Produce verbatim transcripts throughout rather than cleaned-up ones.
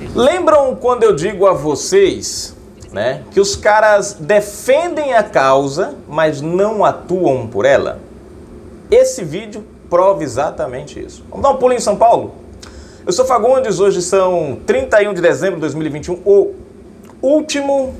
Lembram quando eu digo a vocês, né, que os caras defendem a causa, mas não atuam por ela? Esse vídeo prova exatamente isso. Vamos dar um pulo em São Paulo? Eu sou Fagundes, hoje são trinta e um de dezembro de dois mil e vinte e um, o último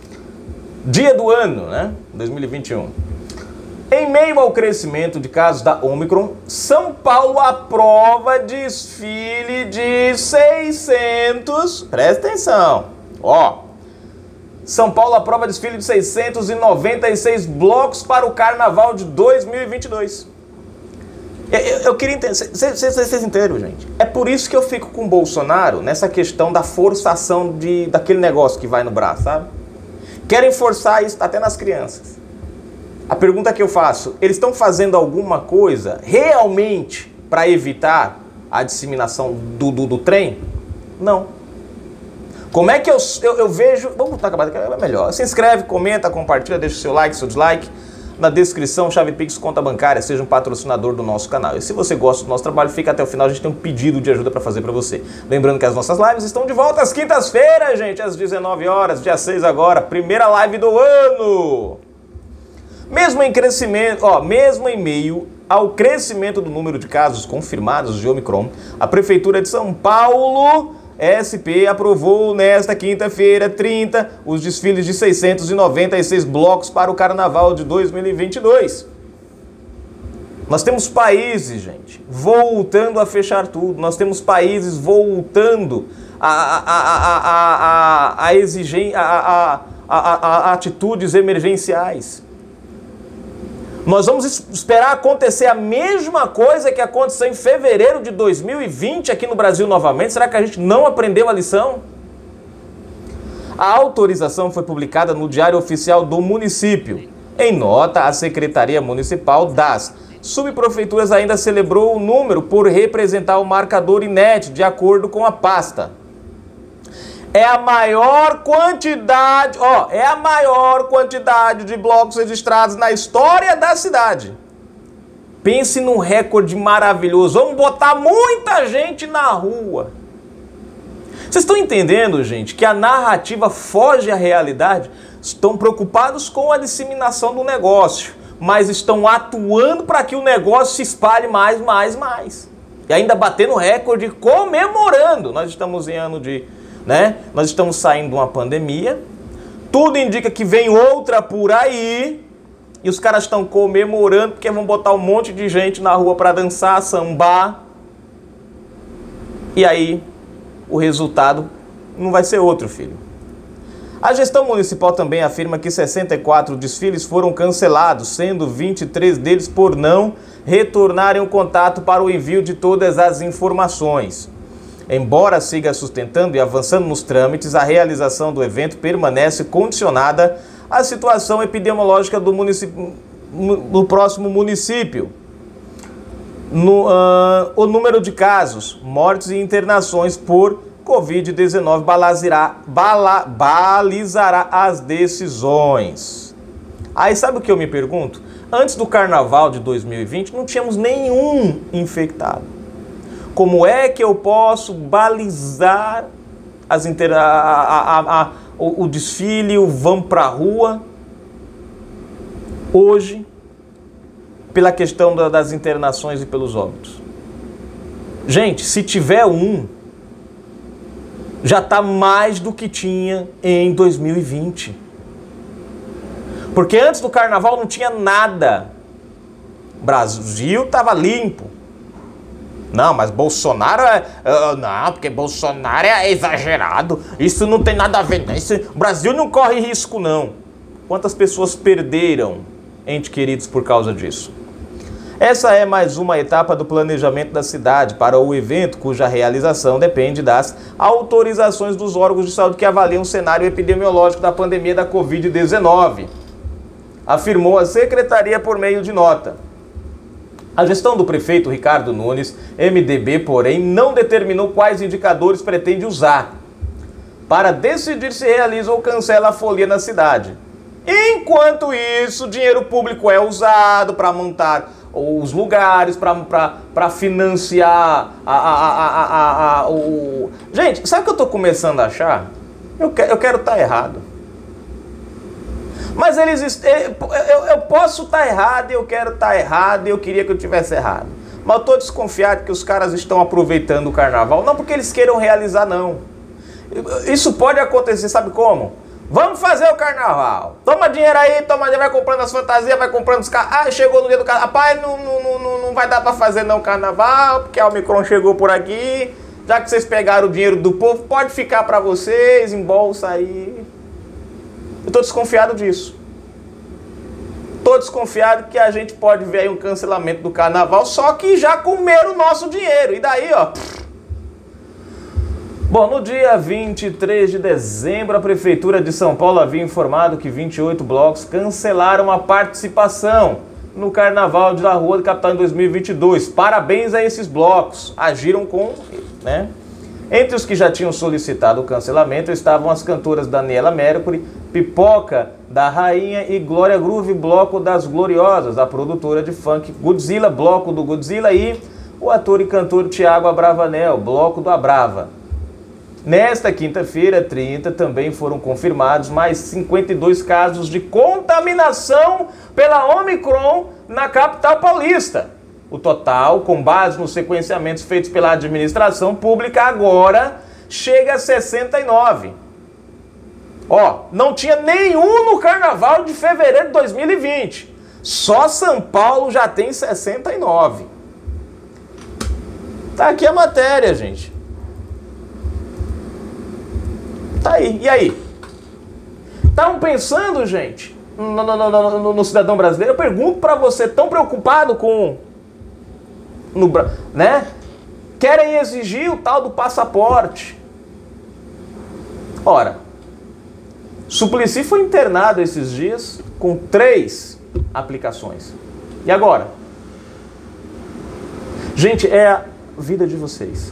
dia do ano, né, dois mil e vinte e um. Em meio ao crescimento de casos da Omicron, São Paulo aprova desfile de seiscentos... Presta atenção, ó. São Paulo aprova desfile de seiscentos e noventa e seis blocos para o Carnaval de dois mil e vinte e dois. Eu, eu, eu queria entender, vocês entenderam, gente? É por isso que eu fico com o Bolsonaro nessa questão da forçação de, daquele negócio que vai no braço, sabe? Querem forçar isso até nas crianças. A pergunta que eu faço, eles estão fazendo alguma coisa realmente para evitar a disseminação do, do, do trem? Não. Como é que eu, eu, eu vejo... Vamos botar acabado aqui, é melhor. Se inscreve, comenta, compartilha, deixa o seu like, seu dislike. Na descrição, chave Pix, conta bancária, seja um patrocinador do nosso canal. E se você gosta do nosso trabalho, fica até o final, a gente tem um pedido de ajuda para fazer para você. Lembrando que as nossas lives estão de volta às quintas-feiras, gente, às dezenove horas, dia seis agora, primeira live do ano. Mesmo em crescimento, ó, mesmo em meio ao crescimento do número de casos confirmados de Omicron, a Prefeitura de São Paulo, S P, aprovou nesta quinta-feira, trinta, os desfiles de seiscentos e noventa e seis blocos para o Carnaval de dois mil e vinte e dois. Nós temos países, gente, voltando a fechar tudo. Nós temos países voltando a, a, a, a, a, a exigir a, a, a, a, a atitudes emergenciais. Nós vamos esperar acontecer a mesma coisa que aconteceu em fevereiro de dois mil e vinte aqui no Brasil novamente? Será que a gente não aprendeu a lição? A autorização foi publicada no Diário Oficial do município. Em nota, a Secretaria Municipal das Subprefeituras ainda celebrou o número por representar o marcador I N E T, de acordo com a pasta. É a maior quantidade, ó, é a maior quantidade de blocos registrados na história da cidade. Pense num recorde maravilhoso. Vamos botar muita gente na rua. Vocês estão entendendo, gente, que a narrativa foge à realidade? Estão preocupados com a disseminação do negócio, mas estão atuando para que o negócio se espalhe mais, mais, mais. E ainda batendo recorde, comemorando. Nós estamos em ano de... Né? Nós estamos saindo de uma pandemia, tudo indica que vem outra por aí, e os caras estão comemorando porque vão botar um monte de gente na rua para dançar, sambar, e aí o resultado não vai ser outro, filho. A gestão municipal também afirma que sessenta e quatro desfiles foram cancelados, sendo vinte e três deles por não retornarem o contato para o envio de todas as informações. Embora siga sustentando e avançando nos trâmites, a realização do evento permanece condicionada à situação epidemiológica do, município, do próximo município. No, uh, o número de casos, mortes e internações por covid dezenove balizará, bala, balizará as decisões. Aí sabe o que eu me pergunto? Antes do Carnaval de dois mil e vinte, não tínhamos nenhum infectado. Como é que eu posso balizar as inter... a, a, a, a, o, o desfile, o vamos para a rua, hoje, pela questão da, das internações e pelos óbitos? Gente, se tiver um, já está mais do que tinha em dois mil e vinte. Porque antes do Carnaval não tinha nada. O Brasil estava limpo. Não, mas Bolsonaro é... Uh, não, porque Bolsonaro é exagerado. Isso não tem nada a ver. Isso, o Brasil não corre risco, não. Quantas pessoas perderam entes queridos por causa disso? Essa é mais uma etapa do planejamento da cidade para o evento, cuja realização depende das autorizações dos órgãos de saúde que avaliam o cenário epidemiológico da pandemia da covid dezenove, afirmou a secretaria por meio de nota. A gestão do prefeito Ricardo Nunes, M D B, porém, não determinou quais indicadores pretende usar para decidir se realiza ou cancela a folia na cidade. Enquanto isso, dinheiro público é usado para montar os lugares, para financiar a, a, a, a, a, o... Gente, sabe o que eu estou começando a achar? Eu quero eu quero estar errado. Mas eles... Eu, eu, eu posso estar errado, eu quero estar errado, e eu queria que eu tivesse errado. Mas eu estou desconfiado que os caras estão aproveitando o carnaval, não porque eles queiram realizar, não. Isso pode acontecer, sabe como? Vamos fazer o carnaval. Toma dinheiro aí, toma dinheiro, vai comprando as fantasias, vai comprando os carros. Ah, chegou no dia do carnaval. Rapaz, não, não, não, não vai dar pra fazer não carnaval, porque a Omicron chegou por aqui. Já que vocês pegaram o dinheiro do povo, pode ficar pra vocês, em bolsa aí. Eu tô desconfiado disso. Tô desconfiado que a gente pode ver aí um cancelamento do carnaval, só que já comeram o nosso dinheiro. E daí, ó... Bom, no dia vinte e três de dezembro, a Prefeitura de São Paulo havia informado que vinte e oito blocos cancelaram a participação no Carnaval da Rua do Capital em dois mil e vinte e dois. Parabéns a esses blocos, agiram com... né? Entre os que já tinham solicitado o cancelamento estavam as cantoras Daniela Mercury, Pipoca da Rainha e Glória Groove, Bloco das Gloriosas, a produtora de funk Godzilla, Bloco do Godzilla, e o ator e cantor Thiago Abravanel, Bloco do Abrava. Nesta quinta-feira, trinta, também foram confirmados mais cinquenta e dois casos de contaminação pela Omicron na capital paulista. O total, com base nos sequenciamentos feitos pela administração pública, agora chega a sessenta e nove. Ó, não tinha nenhum no carnaval de fevereiro de dois mil e vinte. Só São Paulo já tem sessenta e nove. Tá aqui a matéria, gente. Tá aí. E aí? Estavam pensando, gente, no, no, no, no, no cidadão brasileiro? Eu pergunto pra você, tão preocupado com... No, né? Querem exigir o tal do passaporte. Ora, Suplicy foi internado esses dias com três aplicações. E agora? Gente, é a vida de vocês.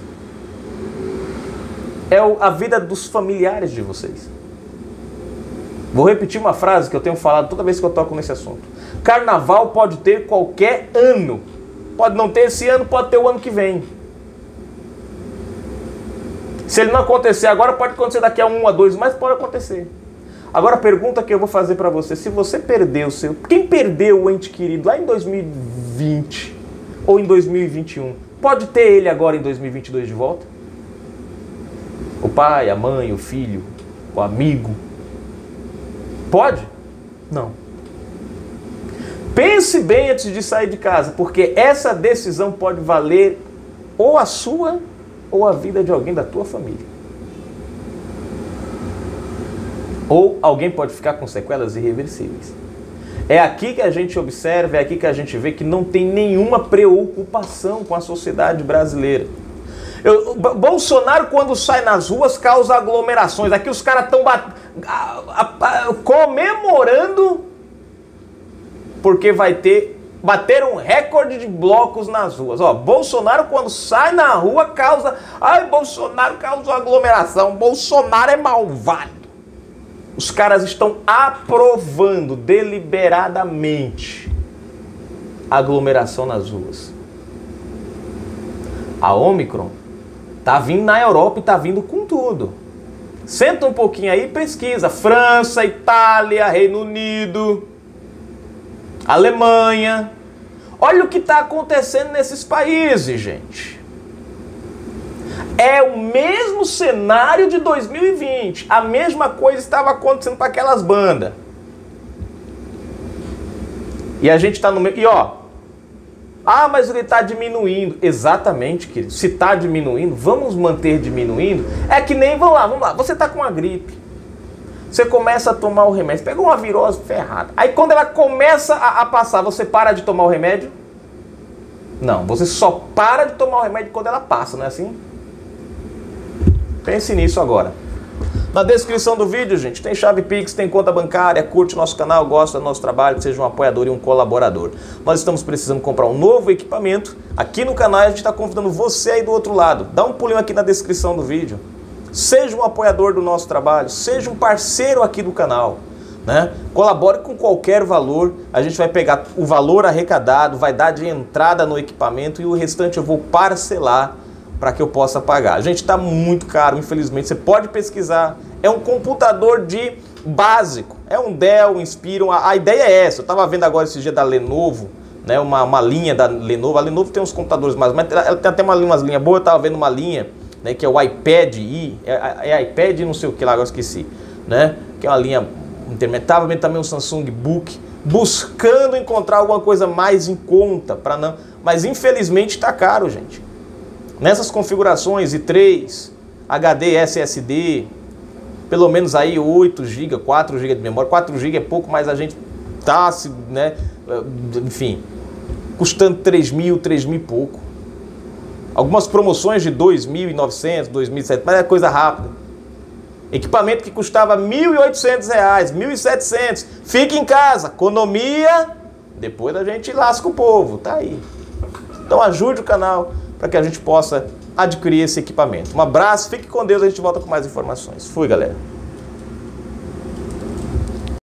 É a vida dos familiares de vocês. Vou repetir uma frase que eu tenho falado toda vez que eu toco nesse assunto. Carnaval pode ter qualquer ano. Pode não ter esse ano, pode ter o ano que vem. Se ele não acontecer agora, pode acontecer daqui a um, a dois, mas pode acontecer. Agora a pergunta que eu vou fazer para você, se você perdeu o seu... Quem perdeu o ente querido lá em dois mil e vinte ou em dois mil e vinte e um, pode ter ele agora em dois mil e vinte e dois de volta? O pai, a mãe, o filho, o amigo. Pode? Não. Pense bem antes de sair de casa, porque essa decisão pode valer ou a sua ou a vida de alguém da tua família. Ou alguém pode ficar com sequelas irreversíveis. É aqui que a gente observa, é aqui que a gente vê que não tem nenhuma preocupação com a sociedade brasileira. Eu, Bolsonaro, quando sai nas ruas, causa aglomerações. Aqui os caras estão comemorando porque vai ter, bater um recorde de blocos nas ruas. Ó, Bolsonaro, quando sai na rua, causa... Ai, Bolsonaro causou aglomeração. Bolsonaro é malvado. Os caras estão aprovando deliberadamente a aglomeração nas ruas. A Omicron tá vindo na Europa e tá vindo com tudo. Senta um pouquinho aí e pesquisa. França, Itália, Reino Unido, Alemanha. Olha o que está acontecendo nesses países, gente. É o mesmo cenário de dois mil e vinte. A mesma coisa estava acontecendo para aquelas bandas. E a gente está no meio... E ó... Ah, mas ele está diminuindo. Exatamente, querido. Se está diminuindo, vamos manter diminuindo. É que nem... Vamos lá, vamos lá. Você está com uma gripe. Você começa a tomar o remédio. Pegou uma virose ferrada. Aí quando ela começa a, a passar, você para de tomar o remédio? Não, você só para de tomar o remédio quando ela passa, não é assim? Pense nisso agora. Na descrição do vídeo, gente, tem chave Pix, tem conta bancária, curte nosso canal, gosta do nosso trabalho, seja um apoiador e um colaborador. Nós estamos precisando comprar um novo equipamento. Aqui no canal a gente está convidando você aí do outro lado. Dá um pulinho aqui na descrição do vídeo. Seja um apoiador do nosso trabalho, seja um parceiro aqui do canal. né? Colabore com qualquer valor, a gente vai pegar o valor arrecadado, vai dar de entrada no equipamento e o restante eu vou parcelar para que eu possa pagar. Gente, está muito caro, infelizmente. Você pode pesquisar. É um computador de básico. É um Dell, um Inspiron. A, a ideia é essa. Eu estava vendo agora esse dia da Lenovo, né? Uma, uma linha da Lenovo. A Lenovo tem uns computadores mais, mas ela tem até uma, umas linhas boas. Eu estava vendo uma linha, né, que é o iPad i. É, é iPad não sei o que lá, agora esqueci. Né? Que é uma linha intermediária. Estava vendo também um Samsung Book, buscando encontrar alguma coisa mais em conta. Pra não... Mas infelizmente está caro, gente. Nessas configurações i três, H D, S S D, pelo menos aí oito gigas, quatro gigas de memória. quatro gigas é pouco, mas a gente tá, né, enfim, custando três mil, três mil e pouco. Algumas promoções de dois mil e novecentos, dois mil e setecentos, mas é coisa rápida. Equipamento que custava mil e oitocentos reais, mil e setecentos. Fique em casa, economia, depois a gente lasca o povo, tá aí. Então ajude o canal para que a gente possa adquirir esse equipamento. Um abraço, fique com Deus, a gente volta com mais informações. Fui, galera.